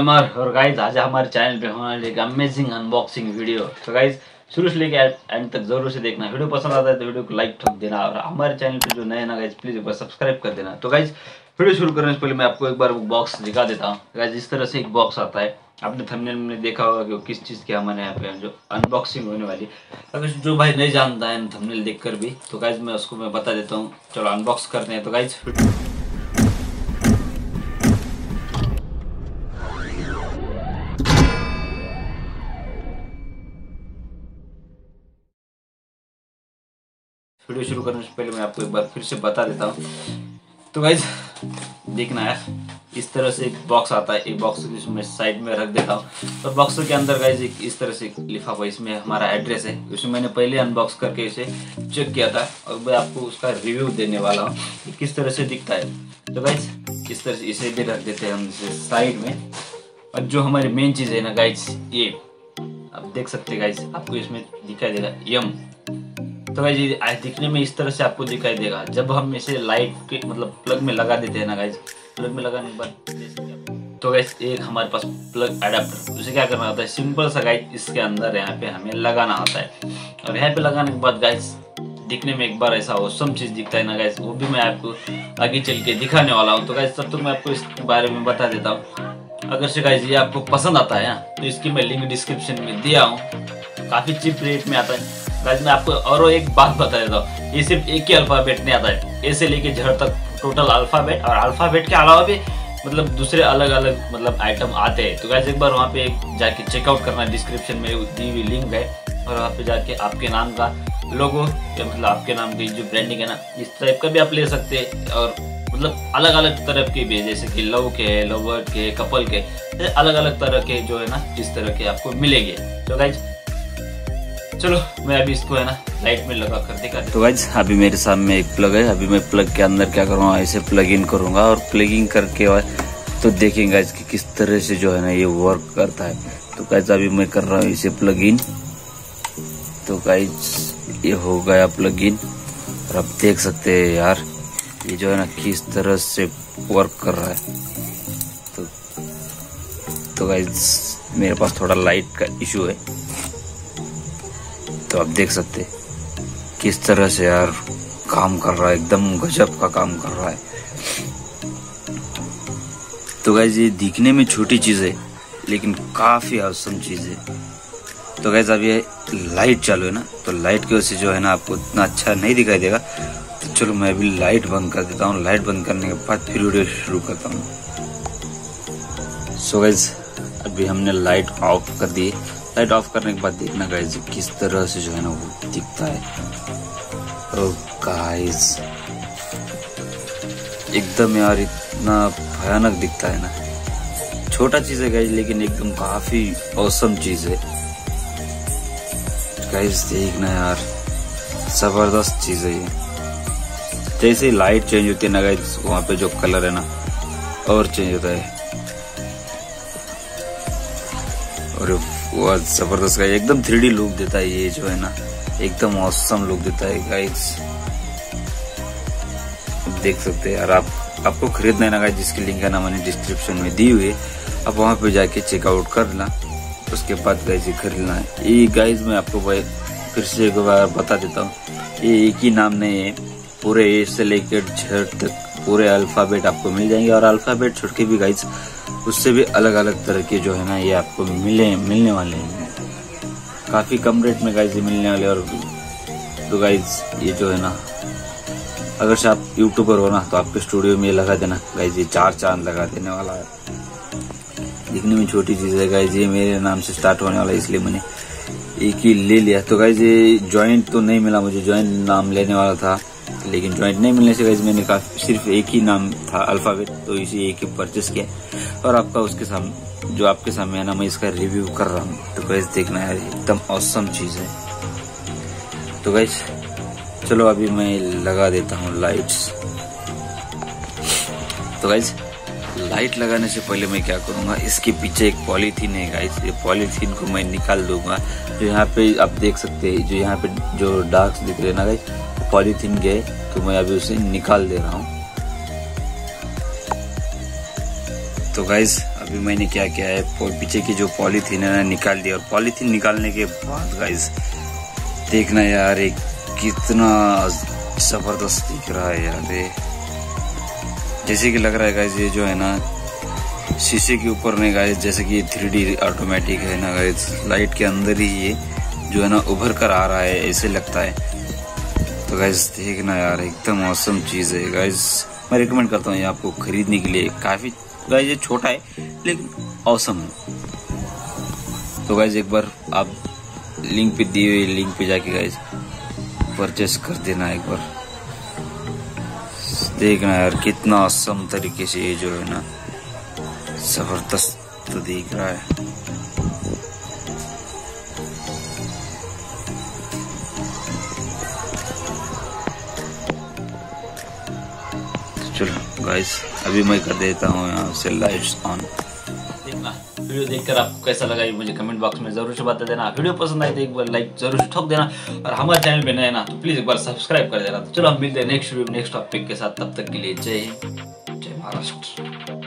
अमर और गाइज आज हमारे चैनल पे होने वाली एक अमेजिंग अनबॉक्सिंग वीडियो। तो गाइज शुरू से लेके एंड तक जरूर से देखना। वीडियो पसंद आता है तो वीडियो को लाइक ठोक देना और हमारे चैनल पे जो नए ना गाइज प्लीज एक बार सब्सक्राइब कर देना। तो गाइज वीडियो शुरू करने से पहले मैं आपको एक बार बॉक्स दिखा देता हूँ। गाइज इस तरह से एक बॉक्स आता है, आपने थंबनेल में देखा होगा कि किस चीज़ की हमारे यहाँ पे जो अनबॉक्सिंग होने वाली। अगर जो भाई नहीं जानता है थंबनेल देखकर भी तो गाइज मैं उसको बता देता हूँ। चलो अनबॉक्स करते हैं। तो गाइज वीडियो शुरू करने से पहले मैं आपको एक बार फिर से बता देता हूँ। तो गाइज देखना है, इस तरह से एक बॉक्स आता है। एक बॉक्स मैं साइड में रख देता हूँ और बॉक्स के अंदर गाइज एक इस तरह से लिफाफा, इसमें हमारा एड्रेस है। इसमें मैंने पहले अनबॉक्स करके इसे चेक किया था और मैं आपको उसका रिव्यू देने वाला हूँ कि किस तरह से दिखता है। तो गाइज इस तरह से इसे भी रख देते हैं हम इसे साइड में। और जो हमारी मेन चीज़ है ना गाइज, ये आप देख सकते हैं गाइज, आपको इसमें दिखाई देगा यम। तो गाइज ये दिखने में इस तरह से आपको दिखाई देगा। जब हम इसे लाइट के मतलब प्लग में लगा देते हैं ना गाइज, प्लग में लगाने के बाद तो गाइज एक हमारे पास प्लग अडेप्टर, उसे क्या करना होता है, सिंपल सा गाइज इसके अंदर यहाँ पे हमें लगाना होता है। और यहाँ पे लगाने के बाद गाइज दिखने में एक बार ऐसा ऑसम चीज़ दिखता है ना गाइज, वो भी मैं आपको आगे चल के दिखाने वाला हूँ। तो गाइज तब तक मैं आपको इसके बारे में बता देता हूँ। अगर से गाइज ये आपको पसंद आता है तो इसकी मैं लिंक डिस्क्रिप्शन में दिया हूँ। काफ़ी चीप रेट में आता है गाइज। मैं आपको और एक बात बता देता हूँ, ये सिर्फ एक ही अल्फ़ाबेट नहीं आता है, ए से लेके जेड तक टोटल अल्फ़ाबेट, और अल्फ़ाबेट के अलावा भी मतलब दूसरे अलग अलग मतलब आइटम आते हैं। तो गाइज एक बार वहाँ पे जाके चेकआउट करना, डिस्क्रिप्शन में दी हुई लिंक है और वहाँ पे जाके आपके नाम का लोगो या मतलब आपके नाम की जो ब्रांडिंग है ना, इस टाइप का भी आप ले सकते हैं। और मतलब अलग अलग तरह के भी, जैसे कि लव के, लव बर्ड के, कपल के, अलग अलग तरह के जो है ना इस तरह के आपको मिलेंगे। तो गाइज चलो मैं अभी इसको है ना लाइट में लगा कर दिखा। तो गाइज अभी मेरे सामने एक प्लग है। अभी मैं प्लग के अंदर क्या करूँगा, इसे प्लग इन करूँगा और प्लगिंग करके तो देखेंगे गाइज कि किस तरह से जो है ना ये वर्क करता है। तो गाइज अभी मैं कर रहा हूँ इसे प्लग इन। तो गाइज ये हो गया प्लग इन और आप देख सकते हैं यार ये जो है ना किस तरह से वर्क कर रहा है। तो गाइज मेरे पास थोड़ा लाइट का इशू है, तो आप देख सकते किस तरह से यार काम कर रहा है, एकदम गजब का काम कर रहा है। तो गाइज ये दिखने में छोटी चीज है लेकिन काफी औसम चीज है। तो गाइज अब ये लाइट चालू है ना, तो लाइट की वजह से जो है ना आपको इतना अच्छा नहीं दिखाई देगा। तो चलो मैं अभी लाइट बंद कर देता हूँ। लाइट बंद करने के बाद फिर वीडियो शुरू करता हूँ। सो गाइज अभी हमने लाइट ऑफ कर दी। लाइट ऑफ करने के बाद देखना गाइज किस तरह से जो है ना वो दिखता है। ओह गाइज एकदम यार इतना भयानक दिखता है ना। छोटा चीज है गाइज लेकिन एकदम काफी औसम चीज है गाइज। देखना यार जबरदस्त चीज है ये। जैसे लाइट चेंज होती है ना गाइज, वहाँ पे जो कलर है ना और चेंज होता है। और वो जबरदस्त गाइज एकदम 3D लुक देता है ये जो है ना, एकदम औसम लुक देता है गाइज। देख सकते हैं यार, आपको खरीदना है ना गाइज, जिसकी लिंक है ना मैंने डिस्क्रिप्शन में दी हुई है। आप वहाँ पे जाके चेकआउट करना, उसके बाद गाइज ये खरीदना है। ये गाइज मैं आपको भाई फिर से एक बार बता देता हूँ, ये एक ही नाम नहीं है, पूरे ए से लेकर जेड तक पूरे अल्फाबेट आपको मिल जाएंगे। और अल्फाबेट छोड़ के भी गाइज उससे भी अलग अलग तरह के जो है ना ये आपको मिलने वाले हैं। काफी कम रेट में गाइज मिलने वाले। और तो गाइज ये जो है ना, अगर से आप यूट्यूबर हो ना तो आपके स्टूडियो में लगा देना गाइज, ये 4 चांद लगा देने वाला है। दिखने में छोटी चीज है गाइज, ये मेरे नाम से स्टार्ट होने वाला है इसलिए मैंने एक ही ले लिया। तो गाइज ये जॉइंट तो नहीं मिला मुझे, जॉइंट नाम लेने वाला था लेकिन जॉइंट नहीं मिलने से गाइज मैंने सिर्फ एक ही नाम था अल्फाबेट, तो इसी एक ही परचेस किया। और आपका उसके सामने जो आपके सामने है ना मैं इसका रिव्यू कर रहा हूँ। तो गाइज देखना है एकदम औसम चीज है। तो गाइज चलो अभी मैं लगा देता हूँ लाइट्स। तो गाइज लाइट लगाने से पहले मैं क्या करूँगा, इसके पीछे एक पॉलीथीन है गाइज, ये पॉलीथीन को मैं निकाल दूंगा। जो यहाँ पे आप देख सकते हैं, जो यहाँ पे जो डार्क दिख रहे हैं ना गाइज, पॉलीथीन गए तो मैं अभी उसे निकाल दे रहा हूँ। तो गाइज अभी मैंने क्या किया है, पीछे की जो पॉलीथीन है ना निकाल दिया, और पॉलीथीन निकालने के बाद गाइस देखना यार एक कितना जबरदस्त दिख रहा है यार। ये जैसे कि लग रहा है गाइस ये जो है ना शीशे के ऊपर नहीं गाइस, जैसे कि 3D ऑटोमेटिक है ना गाइस, लाइट के अंदर ही ये जो है ना उभर कर आ रहा है ऐसे लगता है। तो गाइस देखना यार एकदम औसम चीज़ है गाइस, मैं रिकमेंड करता हूँ ये आपको खरीदने के लिए। काफ़ी गाइस ये छोटा है लेकिन औसम है। तो गाइस एक बार आप लिंक पे दिए हुए लिंक पे जाके गाइस परचेस कर देना एक बार, देखना यार कितना औसम तरीके से ये जो है ना जबरदस्त तो दिख रहा है। चलो गाइस अभी मैं कर देता हूँ यहाँ से लाइट्स ऑन। देखना वीडियो देखकर आपको कैसा लगा ये मुझे कमेंट बॉक्स में जरूर से बता देना। वीडियो पसंद आए तो एक बार लाइक जरूर से ठोक देना, और हमारे चैनल पे नए ना तो प्लीज एक बार सब्सक्राइब कर देना। तो चलो हम मिलते हैं नेक्स्ट वीडियो नेक्स्ट टॉपिक के साथ, तब तक के लिए जय हिंद, जय महाराष्ट्र।